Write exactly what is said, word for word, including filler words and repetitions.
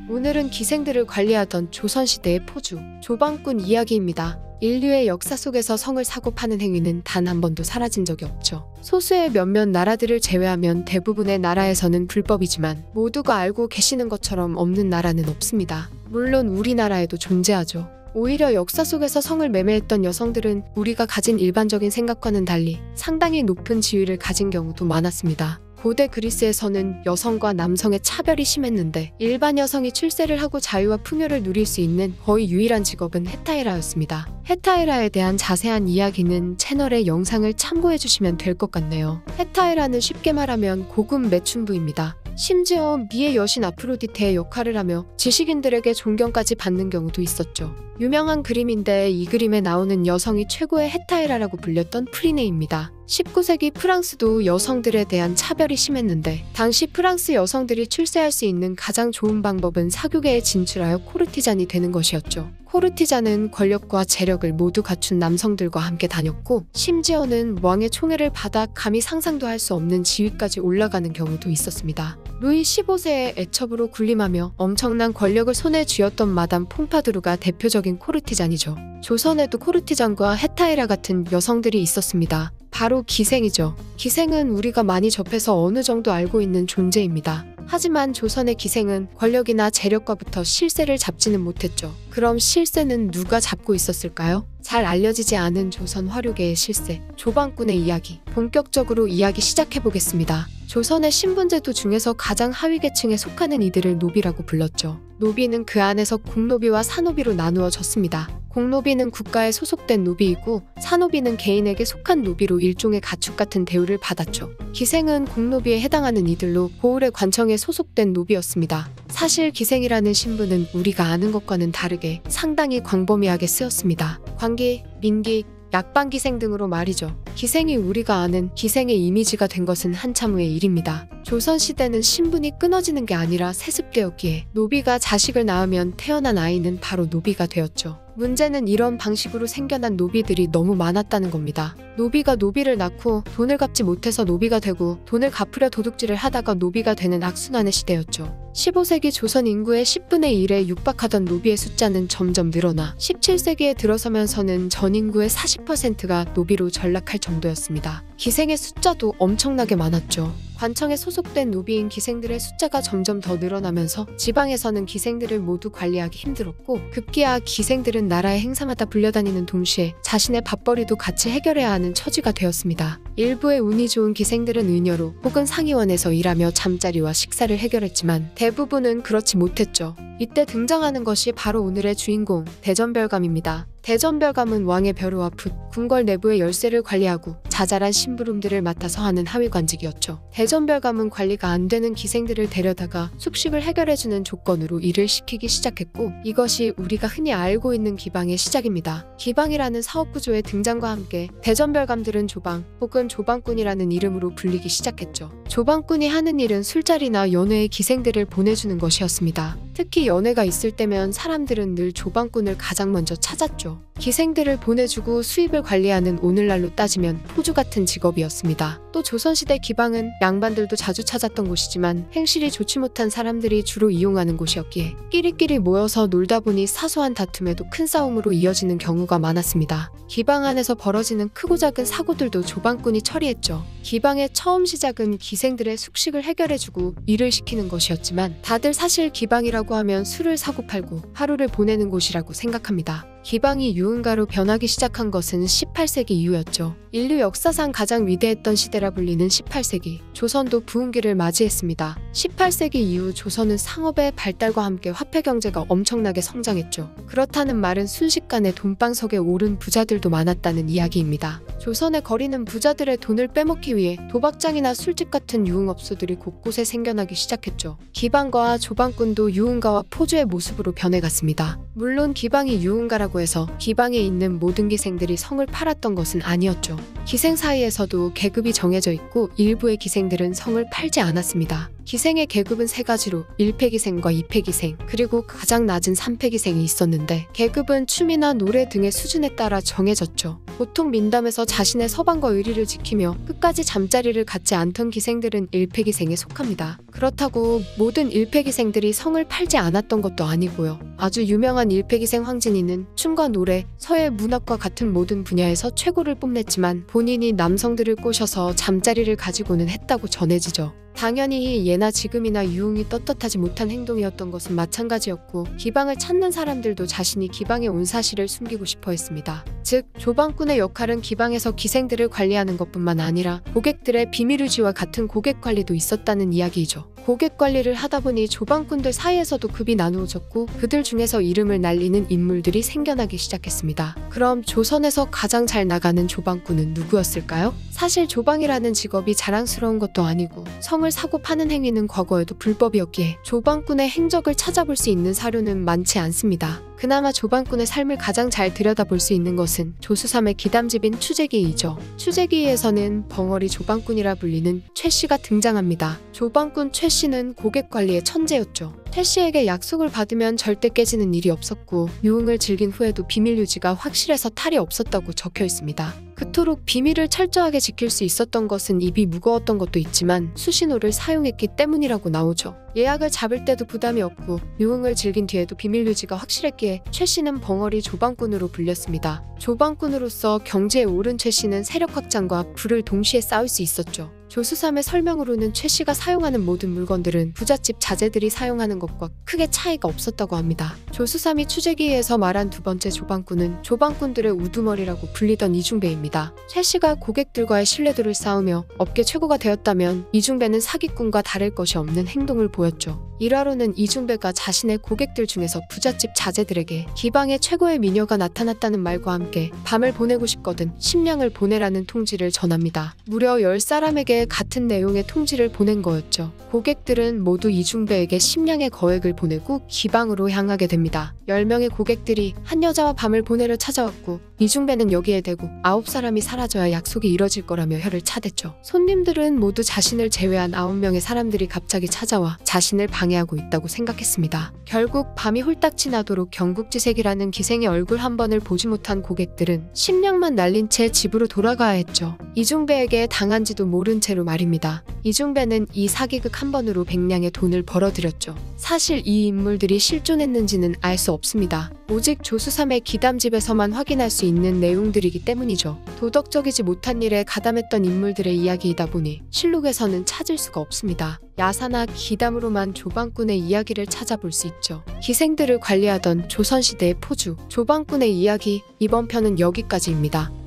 오늘은 기생들을 관리하던 조선시대의 포주, 조방꾼 이야기입니다. 인류의 역사 속에서 성을 사고 파는 행위는 단 한 번도 사라진 적이 없죠. 소수의 몇몇 나라들을 제외하면 대부분의 나라에서는 불법이지만 모두가 알고 계시는 것처럼 없는 나라는 없습니다. 물론 우리나라에도 존재하죠. 오히려 역사 속에서 성을 매매했던 여성들은 우리가 가진 일반적인 생각과는 달리 상당히 높은 지위를 가진 경우도 많았습니다. 고대 그리스에서는 여성과 남성의 차별이 심했는데 일반 여성이 출세를 하고 자유와 풍요를 누릴 수 있는 거의 유일한 직업은 헤타이라였습니다. 헤타이라에 대한 자세한 이야기는 채널의 영상을 참고해주시면 될 것 같네요. 헤타이라는 쉽게 말하면 고급 매춘부입니다. 심지어 미의 여신 아프로디테의 역할을 하며 지식인들에게 존경까지 받는 경우도 있었죠. 유명한 그림인데 이 그림에 나오는 여성이 최고의 헤타이라라고 불렸던 프리네입니다. 십구 세기 프랑스도 여성들에 대한 차별이 심했는데 당시 프랑스 여성들이 출세할 수 있는 가장 좋은 방법은 사교계에 진출하여 코르티잔이 되는 것이었죠. 코르티잔은 권력과 재력을 모두 갖춘 남성들과 함께 다녔고 심지어는 왕의 총애를 받아 감히 상상도 할 수 없는 지위까지 올라가는 경우도 있었습니다. 루이 십오 세의 애첩으로 군림하며 엄청난 권력을 손에 쥐었던 마담 퐁파두르가 대표적인 코르티잔이죠. 조선에도 코르티잔과 헤타이라 같은 여성들이 있었습니다. 바로 기생이죠. 기생은 우리가 많이 접해서 어느 정도 알고 있는 존재입니다. 하지만 조선의 기생은 권력이나 재력과부터 실세를 잡지는 못했죠. 그럼 실세는 누가 잡고 있었을까요? 잘 알려지지 않은 조선 화류계의 실세, 조방꾼의 이야기, 본격적으로 이야기 시작해보겠습니다. 조선의 신분제도 중에서 가장 하위 계층에 속하는 이들을 노비라고 불렀죠. 노비는 그 안에서 공노비와 사노비로 나누어졌습니다. 공노비는 국가에 소속된 노비이고 사노비는 개인에게 속한 노비로 일종의 가축 같은 대우를 받았죠. 기생은 공노비에 해당하는 이들로 고을의 관청에 소속된 노비였습니다. 사실 기생이라는 신분은 우리가 아는 것과는 다르게 상당히 광범위하게 쓰였습니다. 관기, 민기, 약방기생 등으로 말이죠. 기생이 우리가 아는 기생의 이미지가 된 것은 한참 후의 일입니다. 조선시대는 신분이 끊어지는 게 아니라 세습되었기에 노비가 자식을 낳으면 태어난 아이는 바로 노비가 되었죠. 문제는 이런 방식으로 생겨난 노비들이 너무 많았다는 겁니다. 노비가 노비를 낳고 돈을 갚지 못해서 노비가 되고 돈을 갚으려 도둑질을 하다가 노비가 되는 악순환의 시대였죠. 십오 세기 조선 인구의 십분의 일에 육박하던 노비의 숫자는 점점 늘어나 십칠 세기에 들어서면서는 전 인구의 사십 퍼센트가 노비로 전락할 정도였습니다. 기생의 숫자도 엄청나게 많았죠. 관청에 소속된 노비인 기생들의 숫자가 점점 더 늘어나면서 지방에서는 기생들을 모두 관리하기 힘들었고 급기야 기생들은 나라의 행사마다 불려다니는 동시에 자신의 밥벌이도 같이 해결해야 하는 처지가 되었습니다. 일부의 운이 좋은 기생들은 의녀로 혹은 상의원에서 일하며 잠자리와 식사를 해결했지만 대부분은 그렇지 못했죠. 이때 등장하는 것이 바로 오늘의 주인공 대전별감입니다. 대전별감은 왕의 벼루와 붓, 궁궐 내부의 열쇠를 관리하고 자잘한 심부름들을 맡아서 하는 하위관직이었죠. 대전별감은 관리가 안 되는 기생들을 데려다가 숙식을 해결해주는 조건으로 일을 시키기 시작했고 이것이 우리가 흔히 알고 있는 기방의 시작입니다. 기방이라는 사업구조의 등장과 함께 대전별감들은 조방 혹은 조방꾼이라는 이름으로 불리기 시작했죠. 조방꾼이 하는 일은 술자리나 연회에 기생들을 보내주는 것이었습니다. 특히 연회가 있을 때면 사람들은 늘 조방꾼을 가장 먼저 찾았죠. 기생들을 보내주고 수입을 관리하는 오늘날로 따지면 포주 같은 직업이었습니다. 또 조선시대 기방은 양반들도 자주 찾았던 곳이지만 행실이 좋지 못한 사람들이 주로 이용하는 곳이었기에 끼리끼리 모여서 놀다 보니 사소한 다툼에도 큰 싸움으로 이어지는 경우가 많았습니다. 기방 안에서 벌어지는 크고 작은 사고들도 조방꾼이 처리했죠. 기방의 처음 시작은 기생들의 숙식을 해결해주고 일을 시키는 것이었지만 다들 사실 기방이라고 하면 술을 사고 팔고 하루를 보내는 곳이라고 생각합니다. 기방이 유흥가로 변하기 시작한 것은 십팔 세기 이후였죠. 인류 역사상 가장 위대했던 시대라 불리는 십팔 세기, 조선도 부흥기를 맞이했습니다. 십팔 세기 이후 조선은 상업의 발달과 함께 화폐 경제가 엄청나게 성장했죠. 그렇다는 말은 순식간에 돈방석에 오른 부자들도 많았다는 이야기입니다. 조선의 거리는 부자들의 돈을 빼먹기 위해 도박장이나 술집 같은 유흥업소들이 곳곳에 생겨나기 시작했죠. 기방과 조방꾼도 유흥가와 포주의 모습으로 변해갔습니다. 물론 기방이 유흥가라고 해서 기방에 있는 모든 기생들이 성을 팔았던 것은 아니었죠. 기생 사이에서도 계급이 정해져 있고 일부의 기생들은 성을 팔지 않았습니다. 기생의 계급은 세 가지로 일 패기생과 이 패기생, 그리고 가장 낮은 삼 패기생이 있었는데 계급은 춤이나 노래 등의 수준에 따라 정해졌죠. 보통 민담에서 자신의 서방과 의리를 지키며 끝까지 잠자리를 갖지 않던 기생들은 일 패기생에 속합니다. 그렇다고 모든 일 패기생들이 성을 팔지 않았던 것도 아니고요. 아주 유명한 일 패기생 황진이는 춤과 노래, 서예 문학과 같은 모든 분야에서 최고를 뽐냈지만 본인이 남성들을 꼬셔서 잠자리를 가지고는 했다고 전해지죠. 당연히 예나 지금이나 유흥이 떳떳하지 못한 행동이었던 것은 마찬가지였고 기방을 찾는 사람들도 자신이 기방에 온 사실을 숨기고 싶어 했습니다. 즉 조방꾼의 역할은 기방에서 기생들을 관리하는 것뿐만 아니라 고객들의 비밀 유지와 같은 고객 관리도 있었다는 이야기이죠. 고객 관리를 하다 보니 조방꾼들 사이에서도 급이 나누어졌고 그들 중에서 이름을 날리는 인물들이 생겨나기 시작했습니다. 그럼 조선에서 가장 잘 나가는 조방꾼은 누구였을까요? 사실 조방이라는 직업이 자랑스러운 것도 아니고 성을 사고 파는 행위는 과거에도 불법이었기에 조방꾼의 행적을 찾아볼 수 있는 사료는 많지 않습니다. 그나마 조방꾼의 삶을 가장 잘 들여다볼 수 있는 것은 조수삼의 기담집인 추재기이죠. 추재기에서는 벙어리 조방꾼이라 불리는 최씨가 등장합니다. 조방꾼 최씨는 고객 관리의 천재였죠. 최씨에게 약속을 받으면 절대 깨지는 일이 없었고 유흥을 즐긴 후에도 비밀 유지가 확실해서 탈이 없었다고 적혀 있습니다. 그토록 비밀을 철저하게 지킬 수 있었던 것은 입이 무거웠던 것도 있지만 수신호를 사용했기 때문이라고 나오죠. 예약을 잡을 때도 부담이 없고 유흥을 즐긴 뒤에도 비밀 유지가 확실했기에 최씨는 벙어리 조방꾼으로 불렸습니다. 조방꾼으로서 경제에 오른 최씨는 세력 확장과 부를 동시에 쌓을 수 있었죠. 조수삼의 설명으로는 최씨가 사용하는 모든 물건들은 부잣집 자제들이 사용하는 것과 크게 차이가 없었다고 합니다. 조수삼이 추재기에서 말한 두 번째 조방꾼은 조방꾼들의 우두머리라고 불리던 이중배입니다. 최씨가 고객들과의 신뢰도를 쌓으며 업계 최고가 되었다면 이중배는 사기꾼과 다를 것이 없는 행동을 보였죠. 일화로는 이중배가 자신의 고객들 중에서 부잣집 자제들에게 기방의 최고의 미녀가 나타났다는 말과 함께 밤을 보내고 싶거든 십냥을 보내라는 통지를 전합니다. 무려 열 사람에게 같은 내용의 통지를 보낸 거였죠. 고객들은 모두 이중배에게 십냥의 거액을 보내고 기방으로 향하게 됩니다. 열 명의 고객들이 한 여자와 밤을 보내려 찾아왔고 이중배는 여기에 대고 아홉 사람이 사라져야 약속이 이뤄질 거라며 혀를 차댔죠. 손님들은 모두 자신을 제외한 아홉 명의 사람들이 갑자기 찾아와 자신을 방해하고 있다고 생각했습니다. 결국 밤이 홀딱 지나도록 경국지색이라는 기생의 얼굴 한 번을 보지 못한 고객들은 십냥만 날린 채 집으로 돌아가야 했죠. 이중배에게 당한지도 모른 채로 말입니다. 이중배는 이 사기극 한 번으로 백냥의 돈을 벌어들였죠. 사실 이 인물들이 실존했는지는 알 수 없습니다. 오직 조수삼의 기담집에서만 확인할 수 있는 내용들이기 때문이죠. 도덕적이지 못한 일에 가담했던 인물들의 이야기이다 보니 실록에서는 찾을 수가 없습니다. 야사나 기담으로만 조방꾼의 이야기를 찾아볼 수 있죠. 기생들을 관리하던 조선시대의 포주, 조방꾼의 이야기, 이번 편은 여기까지입니다.